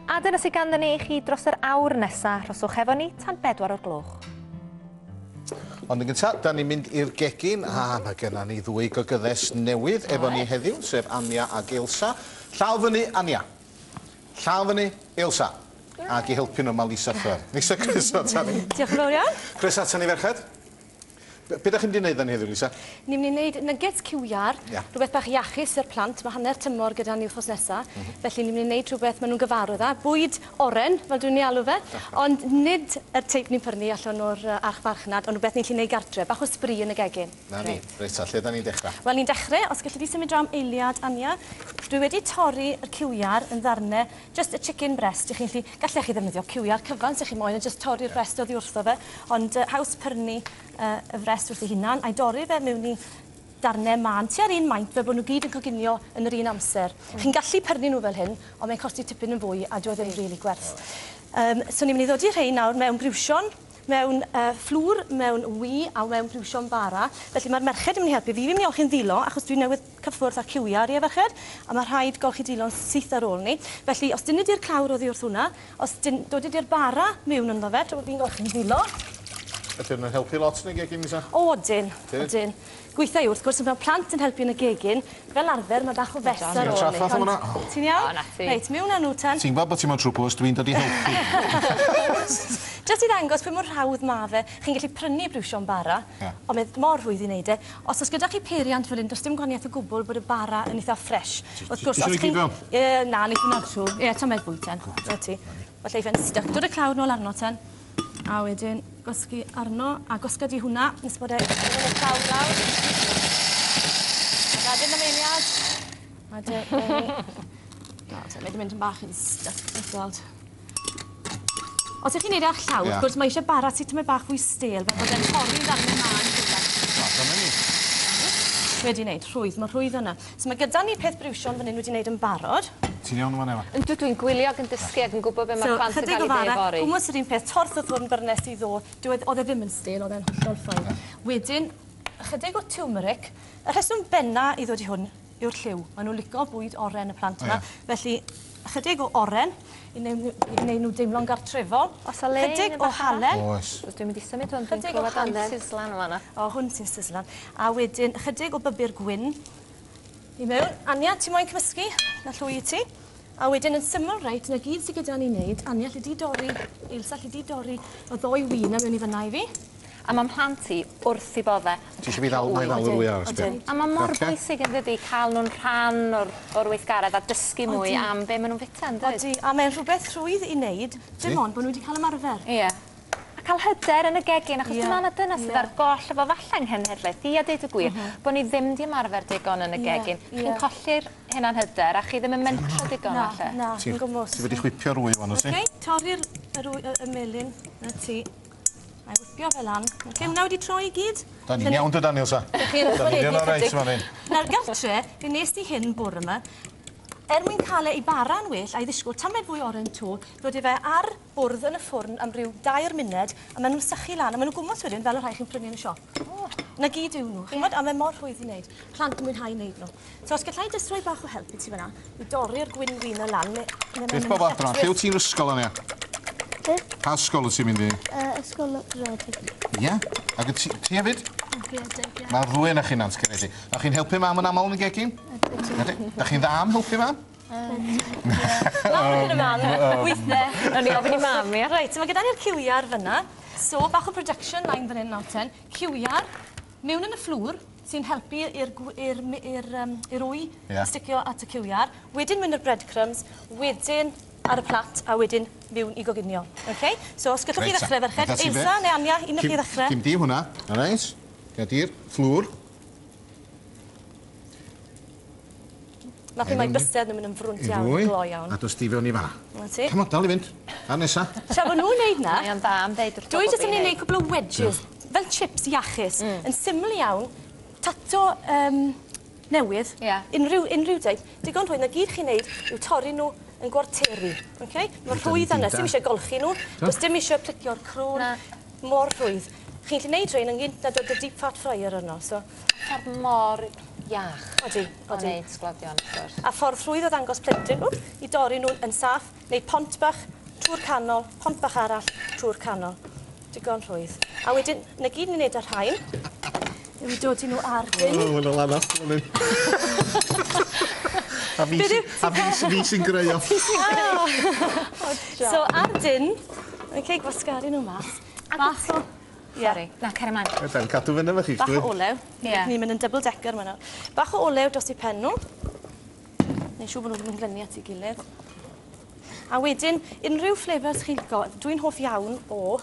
A dyna sydd ganddyn ni i chi dros yr awr nesaf. Rhoswch efo ni tan 4 o'r gloch. Ond yn gyntaf, da ni'n mynd i'r gegin, a mae genna ni ddwy gogyddes newydd efo ni heddiw, sef Ania ac Ilsa. Llaw fyny, Ania. Llaw fyny, Ilsa. Ac i helpu nhw, mae Lisa Ffyr. Lisa, Chris atan ni. Diolch yn fawr iawn. Chris atan ni ferched. Be da chi'n di wneud yn heddiw, Lisa? Ni'n mynd i wneud nuggets ciwiar, rhywbeth bach iachus i'r plant. Mae hanner tymor gyda ni wrthos nesaf. Felly ni'n mynd i wneud rhywbeth maen nhw'n gyfarwydd â. Bwyd oren, fel dwi'n ei alw fe. Ond nid y teip ni'n prynu allan o'r arch farchnad, ond rhywbeth ni'n gallu wneud gartre. Bach o sbri yn y gegin. Na ni. Reit, lle da ni'n dechrau? Wel, ni'n dechrau. Os gallai di symud draw am eiliad, Ania. Dwi wedi torri y ciwiar yn ddarnau, just y chicken breast. Gallai chi ddefnyddio ciwiar cyfan, sy'ch chi moyn, a just torri'r breast oddi wrtho fe. Ond haws prynu y frest wrth ei hunan, a'i dorri fe mewn i darnau man, tua'r un maint fe bod nhw gyd yn coginio yn yr un amser. Chi'n gallu prynu nhw fel hyn, ond mae'n costi tipyn yn fwy a dwi ddim rili gwerth. So ni'n mynd i ddod i rhai nawr mewn briwsion, mewn fflwr, mewn wy a mewn briwsion bara. Felly mae'r merched yn mynd i helpu fi. Fi'n mynd i olchi'n ddilo, achos dwi'n newydd cyffwrdd â ciwiar i ferched, a mae rhaid golchi dilo'n syth ar ôl ni. Felly, os dyn ni di'r clawr oddi wrth hwnna, os dod i di'r bara mewn ynddo fe, tra bod fi'n golchi'n ddilo. Felly, yna'n helpu lot yn y gegin, Lisa? O, odyn. Gweithio i wrth gwrs, mae plant yn helpu yn y gegin. Fel arfer, mae bach o fes ar ôl ni. Ti'n iawn? Reit, mewn â nhw tan. Ti'n gweld bod ti'n mewn trwbl os dwi'n dod i helpu? Just i ddangos pwy mor hawdd ma fe, chi'n gallu prynu briwsion bara, ond mae mor rhwydd i wneud e. Os oes gyda chi peiriant fel hyn, does dim gwaniaeth o gwbl bod y bara yn eitha ffres. Ti'n gyd fewn? Na, neith hwnna trwy. Tamed bwyd ten. Falle i fe'n styc. Dod y clawr nôl arno ten. A wedyn, gosgu arno, a gosga di hwnna, nes bod e yn y clawr lawr. A gadw'n ymwneud. A wedi mynd yn bach yn styc. Os ydych chi'n neud eich llawr, wrth gwrs mae eisiau bara sydd yn bach fwy stel, fel bod e'n torri ddarnau man gyda. Wedi wneud, rhwydd, mae rhwydd yna. So mae gyda ni peth briwsion fan hyn wedi wneud yn barod. Ti'n iawn yma nefa? Dwi'n gwylio ac yn dysgu ac yn gwybod beth mae'r plant yn cael ei ddefori. Gwmwys yr un peth, torth oedd hwn byrnes i ddo, oedd e ddim yn stel, oedd e'n hollol ffyn. Wedyn, chydig o turmeric. Y rheswm benna i ddod i hwn yw'r lliw. Maen nhw'n licio bwyd oren y plant yma. Felly, chydig o oren, i wneud nhw deimlo'n gartrefol. Chydig o halen. Dwi'n mynd i symud hwn, dwi'n clywed am sislan o fanna. O, hwn sy'n sislan. A wedyn, chydig o bybur gwyn. I mewn. Ania, ti'n moyn cymysgu? Na llwy i ti. A wedyn, yn syml reit, yna gyd sydd gyda ni wneud. Ania, lle di dorri, Ilsa, lle di dorri o ddoi wyn am mewn i fyna i fi. A mae'n plant i wrth i bodde. Ti eisiau fi ddal rwy ar ysbyn? A mae mor bwysig yn ddydi cael nhw'n rhan o'r weithgaredd a dysgu mwy am be maen nhw'n fita yn dweud. A mae'n rhywbeth rhwydd i wneud, dim ond bod nhw wedi cael ymarfer. Ie. A cael hyder yn y gegin, achos dim ond dyna sydd ar goll efo falle nghenhedlaeth. I a deud y gwir, bod ni ddim di ymarfer digon yn y gegin. Chi'n colli'r hynna'n hyder, a chi ddim yn mentro digon falle. Na, yn gwmws. Ti wedi chwipio rwy fan o si? Torri'r melyn na ti. A'i wythio fel lan. Hwna wedi troi i gyd. Da ni'n iawn dy Daniel, sa. Da ni'n iawn o'r reis fan hyn. Na'r gartre, fi nes di hyn bore yma. Mwyn cael ei bara yn well a'i ddisgwyl tamed fwy oren to, ddod i fe ar bwrdd yn y ffwrn am ryw 2 munud, a maen nhw'n sychu lan, a maen nhw'n gwmwys wedyn fel y rhai chi'n prynu yn y siop. Na gyd yw nhw, a mae'n mor rhwydd i wneud. Plant yn mwynhau i wneud nhw. So os gallai jyst rhoi bach o help i ti fyna, i dorri'r gwyn wyn y lan. Beth bob adran, lle wyt ti'n ysgol yna? Pa ysgol wyt ti'n mynd i? Ysgol Gredig. Ie? Ac ti hefyd? Gredig, ie. Mae'r ddwy yn eich hunant Gredig. Da chi'n helpu mam yn aml yn y gegin? Da chi'n dda am helpu mam? Lawr yn y man, weithiau. Nawr ni ofyn i mam, ie? Reit, mae gyda ni'r ciwiar fyna. So, bach o production line fan hyn nawr. Ciwiar, mewn yn y fflwr, sy'n helpu i'r wy sticio at y ciwiar. Wedyn mewn i'r breadcrumbs, wedyn ar y plat, a wedyn mewn i goginio. So, os gallwch chi ddechrau ferched, Ilsa neu Ania, un o chi ddechrau. Cym di hwnna, a reis. Gadi'r fflwr. Mae chi mae'n bysedd yn mynd yn frwnt iawn, glo iawn. A dos di fewn i fanna. Na ti. Come on, dal i fynd. A nesa. Tra bod nhw'n neud na, Mae'n dda am deud wrth dwi jyst yn neud cwbl o wedges, fel chips iachus, yn syml iawn, tato newydd, unrhyw deip. Digon rhywun, na gyd chi'n neud yw torri nhw yn gwarteri. Mae rhwydd yna, dim eisiau golchi nhw, does dim eisiau plicio'r crwn, mor rhwydd. Chi'n gallu neud rhain yn gynt na dod y deep fat fryer yno. Mor iach Odi, o odi. wneud sglodion, wrth gwrs. A ffordd rhwydd o ddangos plentyn nhw i dorri nhw yn saff, neu pont bach trwy'r canol, pont bach arall trwy'r canol. Digon rhwydd. A wedyn, na gyd ni'n neud ar rhain, yw i dod i nhw ar hyn. O, mae'n lanach. A fi sy'n greu o. So ar dyn, okay, gwasgaru nhw mas. Mas o... Sorry, na, cer ymlaen. Ydyn, cadw fyny fe chi. Bach o olew. Ie. Ni'n mynd yn double decker yma nawr. Bach o olew dros i pen nhw. Neu siw bod nhw ddim yn glynu at ei gilydd. A wedyn, unrhyw flavours chi'n gael, dwi'n hoff iawn o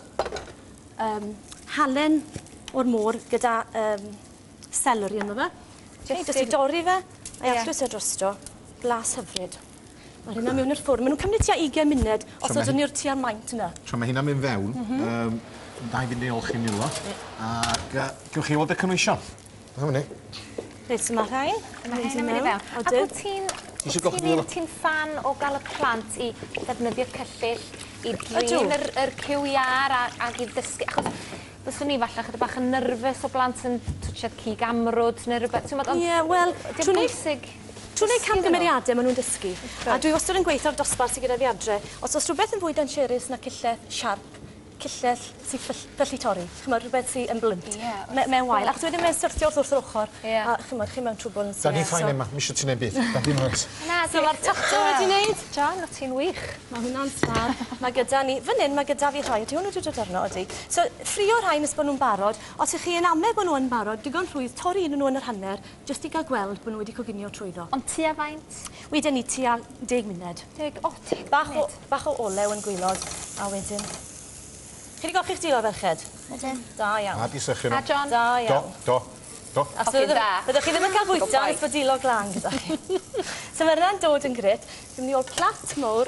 halen o'r môr gyda celery yma fe. Jyst i dorri fe, a'i allws e drosto, glas hyfryd. Mae hynna mewn i'r ffwrn. Maen nhw'n cymryd tua 20 munud os oedden ni'r tua'r maint yna. Tra mae hynna'n mynd fewn, da i fynd i olchi Milo. Ac gewch chi weld y cynwysion. Na fyny. Reit, so mae rhain. Mae hyn yn mynd i fewn. A bod ti'n fan o gael y plant i ddefnyddio cyllyll, i drin yr cywiar ac i ddysgu. Achos, byswn ni falle chydig bach yn nerfus o blant yn twtsiad cig amrwd neu rhywbeth. Ie, wel, dim bwysig. Trwy'n ei camgymeriadau maen nhw'n dysgu. A dwi wastad yn gweithio'r dosbarth sydd gyda fi adre. Os oes rhywbeth yn fwy dangerous na cillell siarp, cillell sy'n ffyllu torri. Chymod, rhywbeth sy'n yn blunt. Mewn wael. Ac wedyn mae'n syrthio wrth yr ochr. A chymod, chi mewn trwbl yn sy'n. Da ni'n ffain yma, mi eisiau ti'n neud byd. Da ni'n oes. So mae'r tato wedi wneud. John, o ti'n wych. Mae hwnna'n sfar. Mae gyda ni, fan hyn mae gyda fi rhai. Ydy hwnnw wedi dod arno, ydy. So, ffrio rhai nes bod nhw'n barod. Os ych chi yn amau bod nhw'n barod, digon rhwydd, torri un nhw yn yr hanner, jyst i gael gweld bod nhw wedi coginio trwyddo. Ond tua faint? Wedyn ni tua 10 munud. 10 munud. Bach o olew yn gwylod, a wedyn... Chi wedi golchi'ch dilo ferched? Ydyn. Da iawn. A di sychu nhw. A John? Da iawn. Do. A Ocê, da. byddwch chi ddim yn cael bwyta nes bod dilo glan gyda chi. So mae hynna'n dod yn gret. Dwi'n mynd i ôl plat mowr.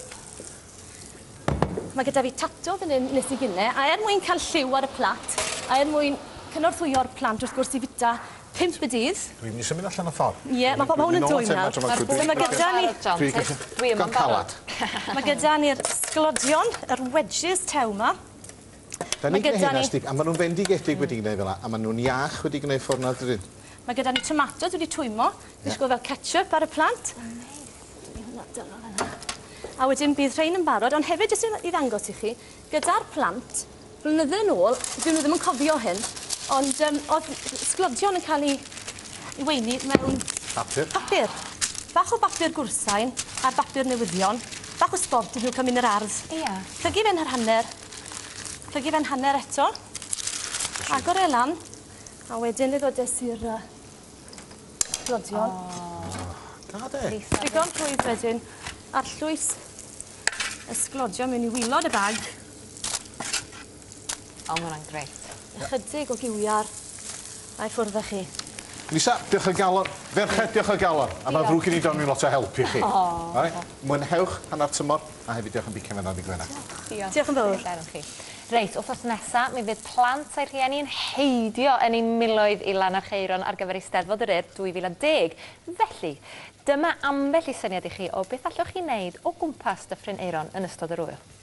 Mae gyda fi tato fan hyn nes i gynne, a mwyn cael lliw ar y plat, a mwyn cynorthwyo'r plant wrth gwrs i fita 5 y dydd. Dwi'n mynd i symud allan o ffordd. Ie, mae hwn yn dwy nawr. So mae gyda ni... Dwi yn calad. Mae gyda ni'r sglodion, yr wedges tew ma. Da ni'n gwneud hynna, Stig, a maen nhw'n fendigedig wedi gwneud fel yna, a maen nhw'n iach wedi gwneud ffordd nad ydyn. Mae gyda ni tomatos wedi twymo, ddysgu fel ketchup ar y plant. A wedyn bydd rhain yn barod, ond hefyd jyst i ddangos i chi, gyda'r plant, blynydde yn ôl, dyn nhw ddim yn cofio hyn, ond oedd sglodion yn cael ei weini mewn papur. Bach o bapur gwrsain a'r bapur newyddion, bach o sbort i nhw cael mynd yr ardd. Plygu fe'n yr hanner, plygu fe'n hanner eto, agor e lan, a wedyn le ddodes i'r sglodion. Gade. Digon rhwydd wedyn, arllwys y sglodion mewn i wilod y bag. O, mae hwnna'n greit. Ychydig o giwiar a'i ffwrdd â chi. Lisa, diolch o galon. Ferched, diolch o galon. A mae ddrwg i ni don mi'n lot o help i chi. Mwynhewch hanner tymor, a hefyd diolch yn bicem yna di Gwenna. Diolch yn fawr. Reit, wrthos nesa, mi fydd plant a'i rhieni yn heidio yn ei miloedd i lan ar cheiron ar gyfer Eisteddfod yr Urdd 2010. Felly, dyma ambell i syniad i chi o beth allwch chi wneud o gwmpas Dyffryn Eiron yn ystod yr wyl.